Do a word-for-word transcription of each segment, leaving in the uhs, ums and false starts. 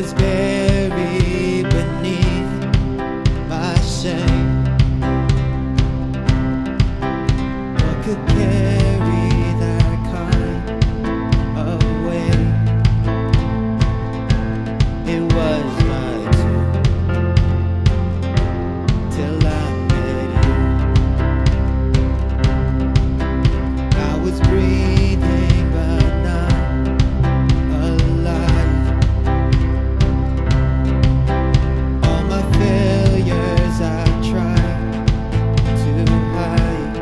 was buried beneath my shame. What could carry that kind of weight? It was my tomb till I met you. I was breathing but not alive. All my failures I tried to hide.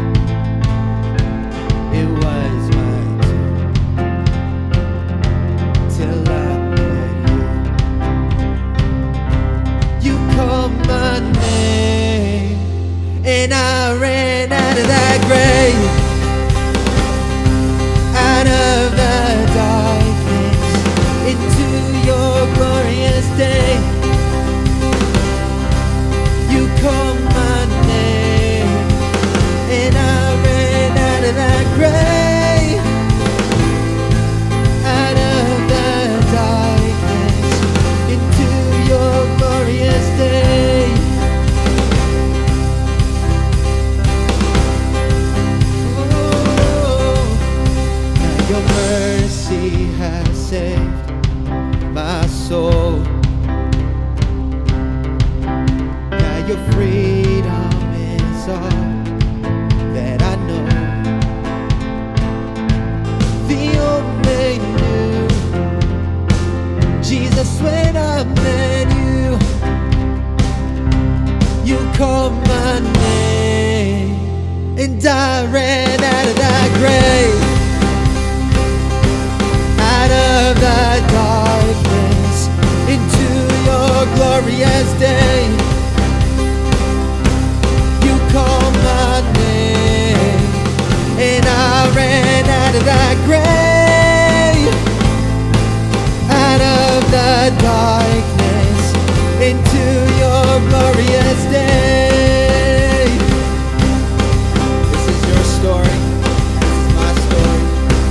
It was my tomb till I met you. You called my name and I ran out of that grave, out of the darkness into your glorious day. You called my name and I ran out of that grave, out of the darkness into your glorious day. Oh, now your mercy has saved my soul. Now your freedom is all that I know. The only knew Jesus when I met you. You called my name and I ran out of that grave, out of the darkness into your glorious day. You called my name and I ran out of that grave, out of the darkness into your glorious day. This is your story. This is my story.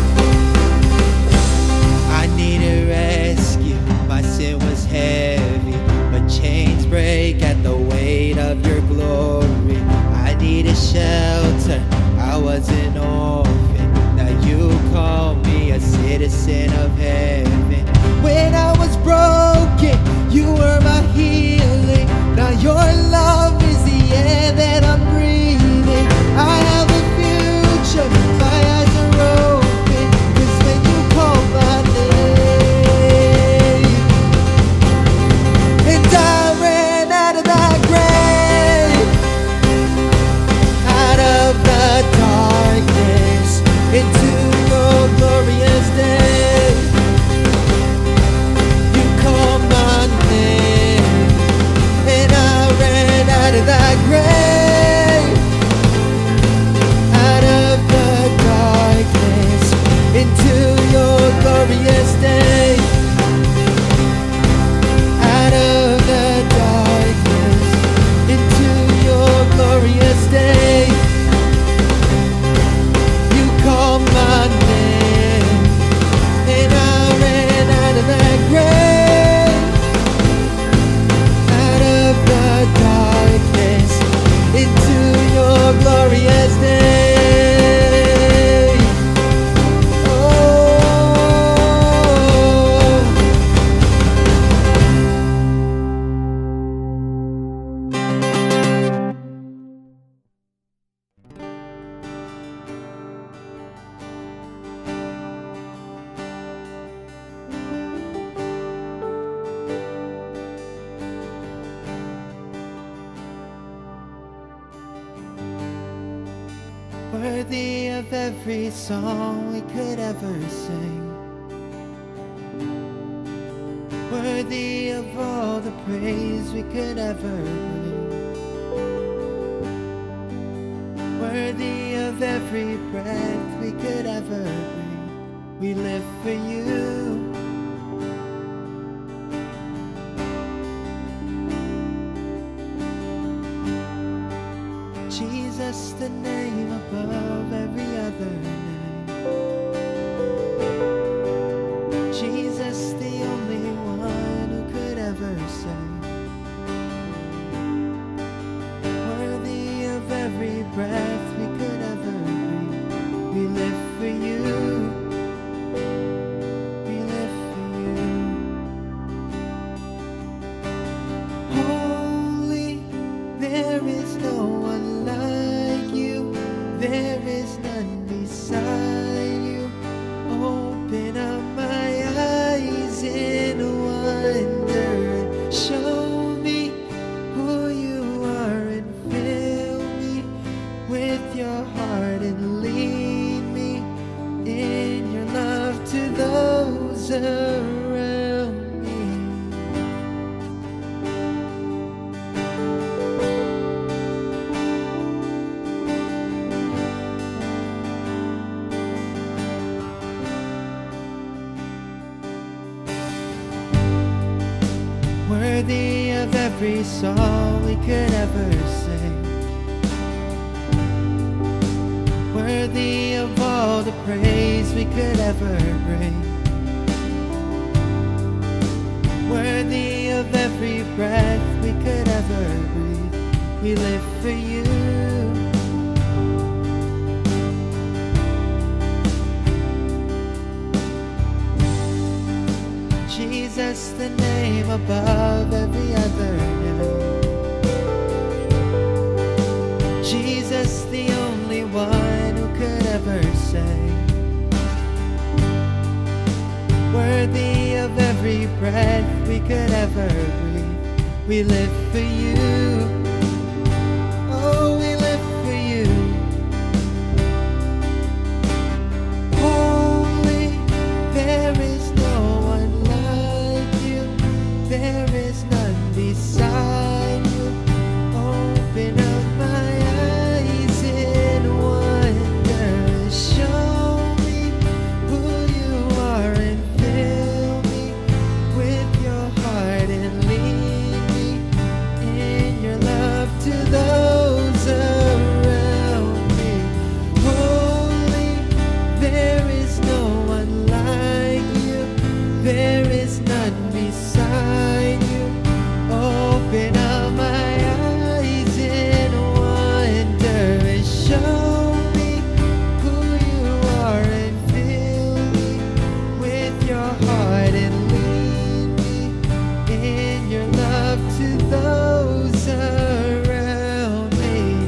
I needed rescue. My sin was heavy, but chains break at the weight of your glory. I needed shelter. I was an orphan. Now you call me a citizen of heaven. When I was broken, you were my healing. Now your love is the air that I'm breathing. I have a future. My eyes are open, 'cause when you call my name, and I ran out of that grave, out of the darkness into your glorious day. You called my name and I ran out of that grave, out of the darkness into your glorious day, out of the darkness into your glorious day. You called my name and I ran out of that grave, out of the darkness into your glorious day. Oh, worthy of every song we could ever sing, worthy of all the praise we could ever bring, worthy of every breath we could ever bring. We live for you. Jesus, the name above every other name. Jesus, the only one your heart and lead me in your love to those around me. Worthy of every song we could ever sing, worthy of all the praise we could ever bring, worthy of every breath we could ever breathe. We live for you. Jesus, the name above every other name. Jesus, the only one who could ever say, worthy of every breath we could ever breathe. We live for you. Oh, we live for you. Holy, there is no one like you. There is none beside you. Open up my eyes in wonder. Show me who you are and fill me with your heart and lead me in your love to those around me. Holy, there is no one like you. There is none beside you. Open up my eyes in wonder and show me who you are and fill me with your heart and lead me in your love to those around me.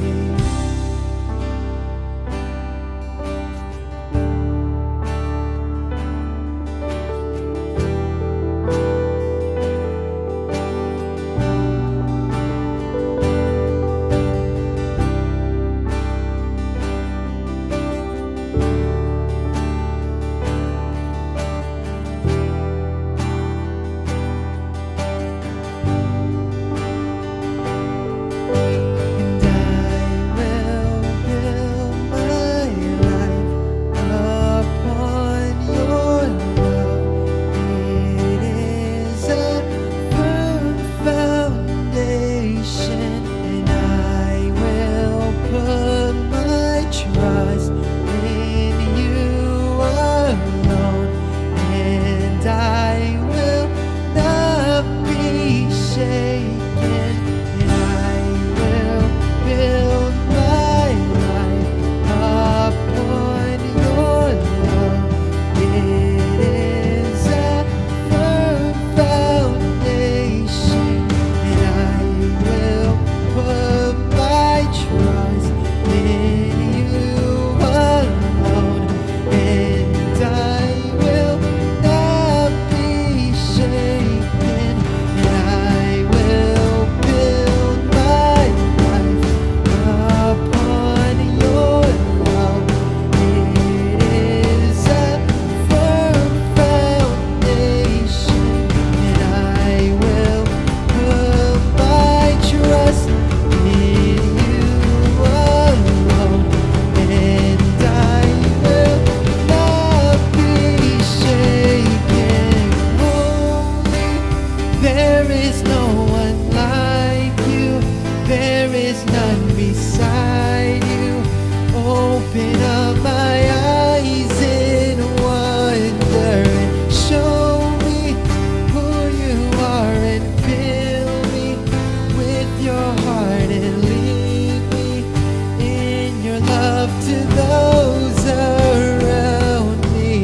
And I will build my life upon your love. It is a firm foundation, and I will put my trust in you alone, and I will not be shaken. And I will build my life upon your love. It is a firm foundation, and I will put my trust in you alone, and I will not be shaken. And I will build my life upon your love. It is a firm foundation, and I will put my trust in you alone, and I will not be shaken. Holy, there is no one like you. There is none beside you. Open up my eyes in wonder and show me who you are and fill me with your heart and lead me in your love to those around me.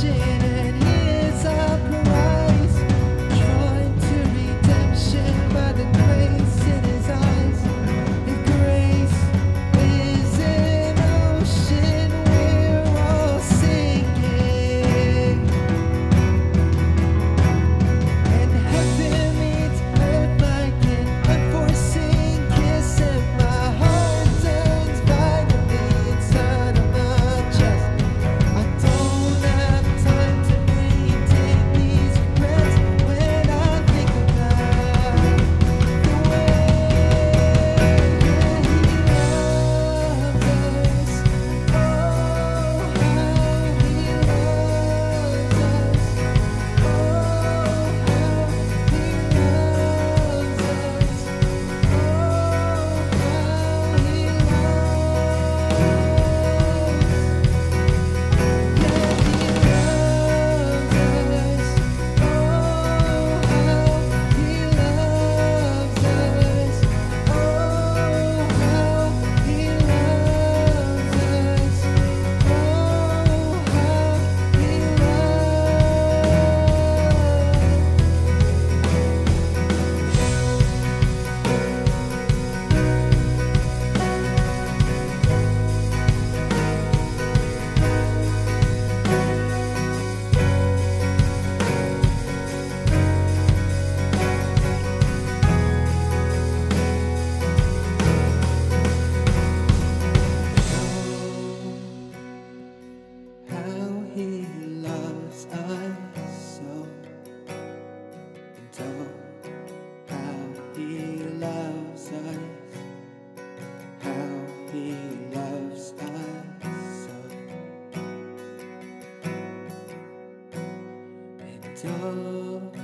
Oh.